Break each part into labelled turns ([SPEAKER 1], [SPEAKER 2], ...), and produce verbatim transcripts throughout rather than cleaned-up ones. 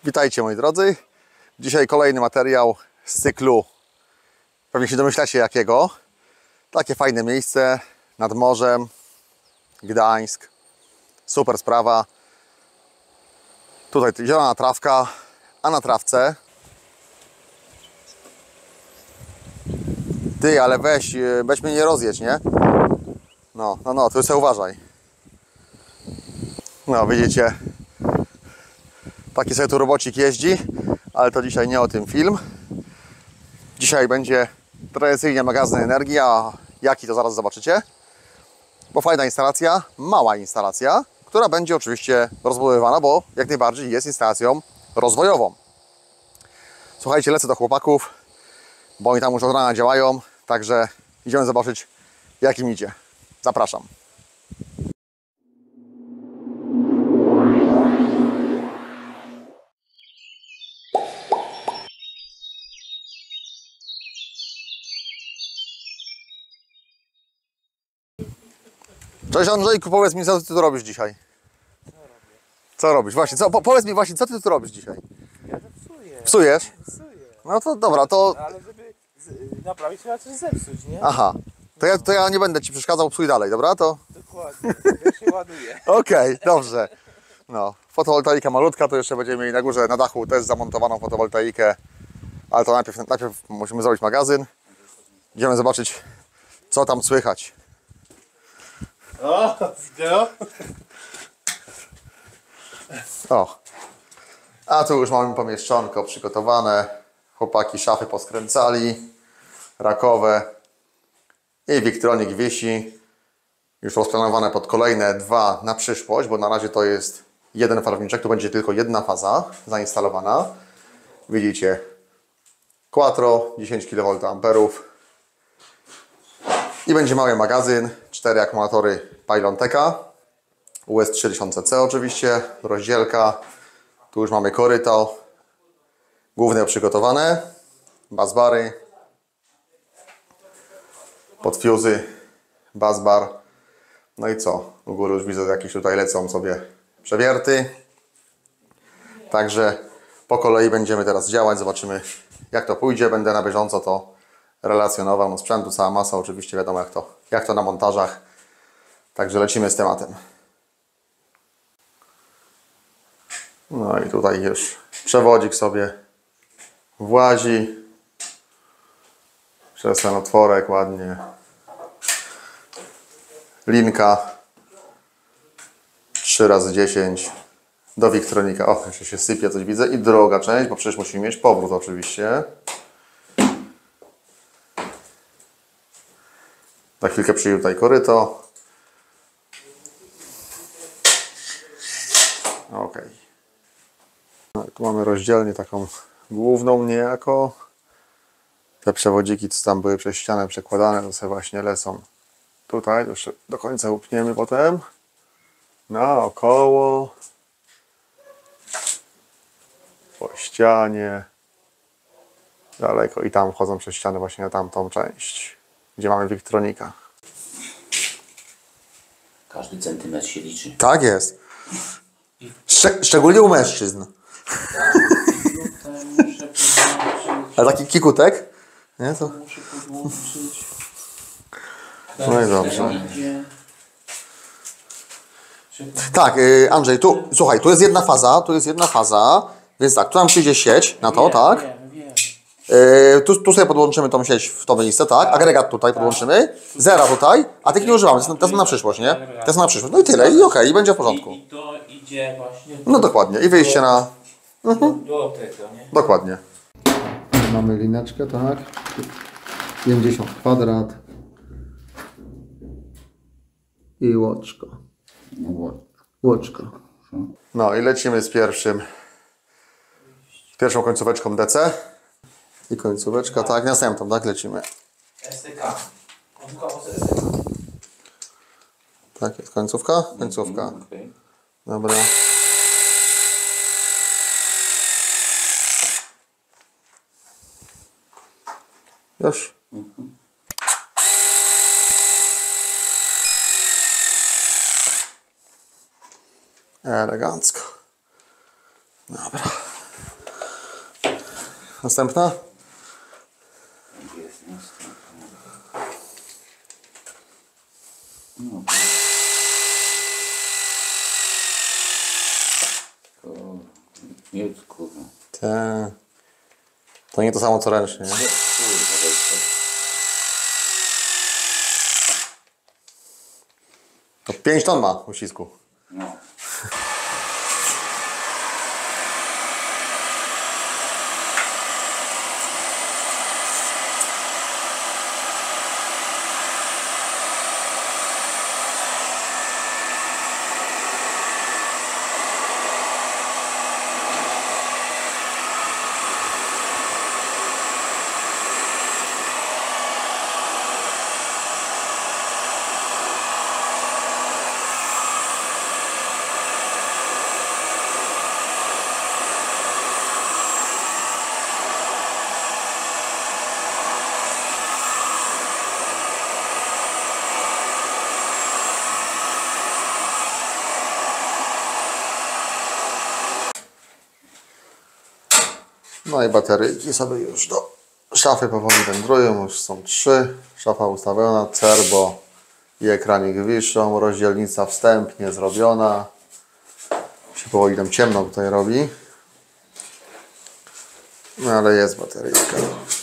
[SPEAKER 1] Witajcie moi drodzy. Dzisiaj kolejny materiał z cyklu, pewnie się domyślacie jakiego. Takie fajne miejsce nad morzem, Gdańsk. Super sprawa. Tutaj zielona trawka, a na trawce... Ty, ale weź, weź mnie nie rozjedź, nie? No, no, no, tu sobie uważaj. No, widzicie, taki sobie tu robocik jeździ, ale to dzisiaj nie o tym film. Dzisiaj będzie tradycyjnie magazyn energii, a jaki to zaraz zobaczycie. Bo fajna instalacja, mała instalacja, która będzie oczywiście rozbudowywana, bo jak najbardziej jest instalacją rozwojową. Słuchajcie, lecę do chłopaków, bo oni tam już od rana działają, także idziemy zobaczyć, jak im idzie. Zapraszam. Cześć Andrzejku, powiedz mi, co ty tu robisz dzisiaj?
[SPEAKER 2] Co robię?
[SPEAKER 1] Co robisz? Właśnie, co, po, powiedz mi właśnie, co ty tu robisz dzisiaj?
[SPEAKER 2] Ja to psuję.
[SPEAKER 1] Psujesz?
[SPEAKER 2] Psuję.
[SPEAKER 1] No to dobra, to...
[SPEAKER 2] Ale żeby z, naprawić, trzeba coś zepsuć, nie?
[SPEAKER 1] Aha, to ja, to ja nie będę ci przeszkadzał, psuj dalej, dobra? To...
[SPEAKER 2] Dokładnie, ja się ładuję.
[SPEAKER 1] Okej, okay, dobrze. No, fotowoltaika malutka, to jeszcze będziemy mieli na górze, na dachu też zamontowaną fotowoltaikę. Ale to najpierw, najpierw musimy zrobić magazyn. Idziemy zobaczyć, co tam słychać.
[SPEAKER 2] O, wideo?
[SPEAKER 1] O, a tu już mamy pomieszczonko przygotowane. Chłopaki szafy poskręcali, rakowe i Victronik wisi. Już rozplanowane pod kolejne dwa na przyszłość, bo na razie to jest jeden farowniczek, tu będzie tylko jedna faza zainstalowana. Widzicie, Quattro, dziesięć kilowolt-amperów i będzie mały magazyn, cztery akumulatory Pylonteka, U S trzy tysiące C oczywiście, rozdzielka, tu już mamy koryto, główne przygotowane, busbary, podfuzy, busbar. No i co? U góry już widzę, że jakieś tutaj lecą sobie przewierty. Także po kolei będziemy teraz działać. Zobaczymy, jak to pójdzie. Będę na bieżąco to relacjonował. No, sprzętu cała masa, oczywiście wiadomo jak to, jak to na montażach. Także lecimy z tematem. No i tutaj już przewodzik sobie włazi. Przez ten otworek ładnie. Linka trzy razy dziesięć do Victronika. O, jeszcze się sypie, coś widzę. I druga część, bo przecież musimy mieć powrót oczywiście. Za chwilkę przyjdzie tutaj koryto. Ok. No, tu mamy rozdzielnię taką główną niejako. Te przewodziki, co tam były przez ścianę przekładane, to sobie właśnie lecą tutaj, już do końca upniemy potem. Naokoło. Po ścianie. Daleko. I tam wchodzą przez ścianę właśnie na tamtą część, gdzie mamy Victronika.
[SPEAKER 3] Każdy centymetr się liczy.
[SPEAKER 1] Tak jest. Szcze szczególnie u mężczyzn.
[SPEAKER 3] Muszę podłączyć.
[SPEAKER 1] A taki kikutek? Nie? To...
[SPEAKER 3] Muszę podłączyć.
[SPEAKER 1] No i dobrze.
[SPEAKER 3] Idzie.
[SPEAKER 1] Tak, yy, Andrzej, tu, słuchaj, tu jest jedna faza, tu jest jedna faza, więc tak, tu nam przyjdzie sieć na to,
[SPEAKER 3] Wiem,
[SPEAKER 1] tak?
[SPEAKER 3] Wiem, wiem.
[SPEAKER 1] Yy, tu, tu sobie podłączymy tą sieć w to miejsce, tak? Agregat tutaj podłączymy, zera tutaj, a tych nie używamy, to jest na przyszłość, nie? To jest na przyszłość. No i tyle, i okej, okay, i będzie w porządku.
[SPEAKER 3] I, I to idzie właśnie do,
[SPEAKER 1] No dokładnie, i wyjście na...
[SPEAKER 3] do, do tego, nie?
[SPEAKER 1] Dokładnie. Mamy lineczkę, tak? pięćdziesiąt kwadrat. I łoczko. Łoczko. No i lecimy z pierwszym, z pierwszą końcóweczką D C. I końcóweczka, tak, następną, tak, lecimy.
[SPEAKER 3] S T K. Końcówka S T K.
[SPEAKER 1] Tak, jest końcówka? Końcówka.
[SPEAKER 3] Okay.
[SPEAKER 1] Dobra. Już? Mhm. Elegancko. Dobra. Następna?
[SPEAKER 3] Jest następna. No. To nic, kurwa.
[SPEAKER 1] Te... To nie to samo co ręcznie, nie?
[SPEAKER 3] Kurwa, weź to.
[SPEAKER 1] To pięć ton ma uścisku.
[SPEAKER 3] No.
[SPEAKER 1] No i bateryjki sobie już do szafy powoli wędrują, już są trzy. Szafa ustawiona, cerbo i ekranik wiszą, rozdzielnica wstępnie zrobiona. Się powoli tam ciemno tutaj robi. No ale jest bateryjka.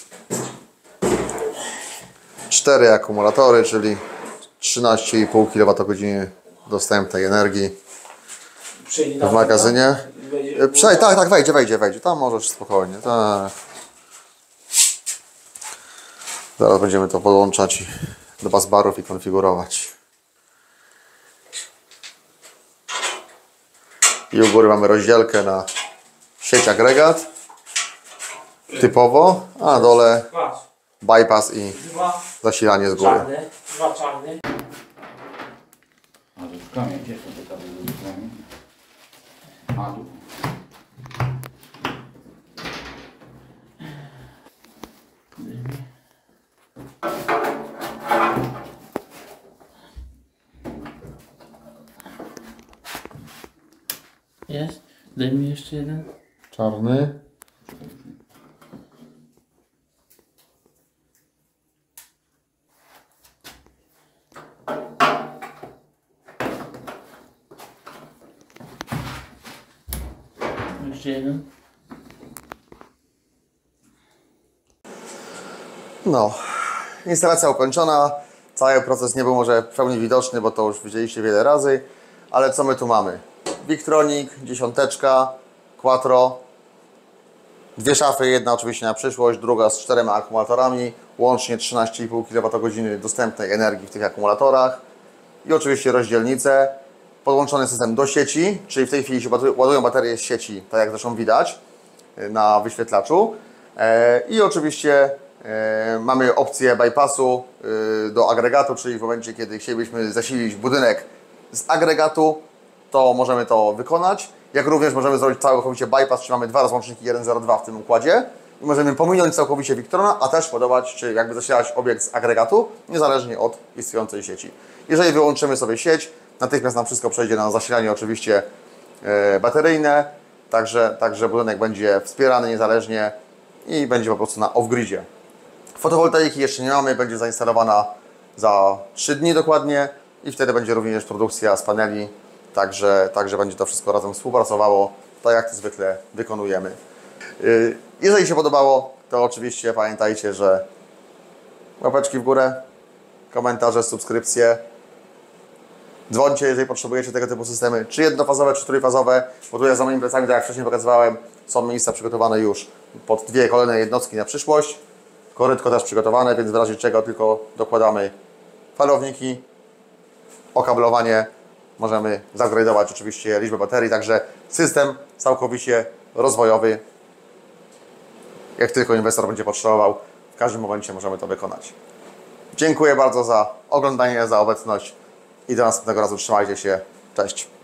[SPEAKER 1] Cztery akumulatory, czyli trzynaście i pół kilowatogodziny dostępnej energii w magazynie. Przejdź, tak, tak, wejdzie, wejdzie, wejdzie. Tam możesz spokojnie. Tak. Zaraz będziemy to podłączać do busbarów i konfigurować. I u góry mamy rozdzielkę na sieć agregat. Typowo, a na dole
[SPEAKER 3] Patrz.
[SPEAKER 1] bypass i
[SPEAKER 3] Dwa
[SPEAKER 1] zasilanie z góry.
[SPEAKER 3] czarne. Dwa czarne.
[SPEAKER 4] A to w kamień, gdzie to te kable były w kamień? A tu.
[SPEAKER 3] Jest. Daj mi jeszcze jeden.
[SPEAKER 1] Czarny.
[SPEAKER 3] Jeszcze jeden.
[SPEAKER 1] No, instalacja ukończona. Cały proces nie był może w pełni widoczny, bo to już widzieliście wiele razy. Ale co my tu mamy? Victronic, dziesiąteczka, Quattro. Dwie szafy, jedna oczywiście na przyszłość, druga z czterema akumulatorami. Łącznie trzynaście i pół kilowatogodziny dostępnej energii w tych akumulatorach. I oczywiście rozdzielnice. Podłączony system do sieci, czyli w tej chwili się ładują baterie z sieci, tak jak zresztą widać na wyświetlaczu. I oczywiście mamy opcję bypassu do agregatu, czyli w momencie, kiedy chcielibyśmy zasilić budynek z agregatu, to możemy to wykonać. Jak również możemy zrobić całkowicie bypass, czyli mamy dwa rozłączniki jeden zero dwa w tym układzie i możemy pominąć całkowicie Victrona, a też podawać, czy jakby zasilać obiekt z agregatu, niezależnie od istniejącej sieci. Jeżeli wyłączymy sobie sieć, natychmiast nam wszystko przejdzie na zasilanie oczywiście bateryjne, także, także budynek będzie wspierany niezależnie i będzie po prostu na off-gridzie. Fotowoltaiki jeszcze nie mamy, będzie zainstalowana za trzy dni dokładnie i wtedy będzie również produkcja z paneli, także, także będzie to wszystko razem współpracowało, tak jak to zwykle wykonujemy. Jeżeli się podobało, to oczywiście pamiętajcie, że łapeczki w górę, komentarze, subskrypcje. Dzwońcie, jeżeli potrzebujecie tego typu systemy, czy jednofazowe, czy trójfazowe, bo tutaj za moimi plecami, tak jak wcześniej pokazywałem, są miejsca przygotowane już pod dwie kolejne jednostki na przyszłość. Korytko też przygotowane, więc w razie czego tylko dokładamy falowniki, okablowanie. Możemy zupgrade'ować oczywiście liczbę baterii, także system całkowicie rozwojowy. Jak tylko inwestor będzie potrzebował, w każdym momencie możemy to wykonać. Dziękuję bardzo za oglądanie, za obecność i do następnego razu. Trzymajcie się. Cześć.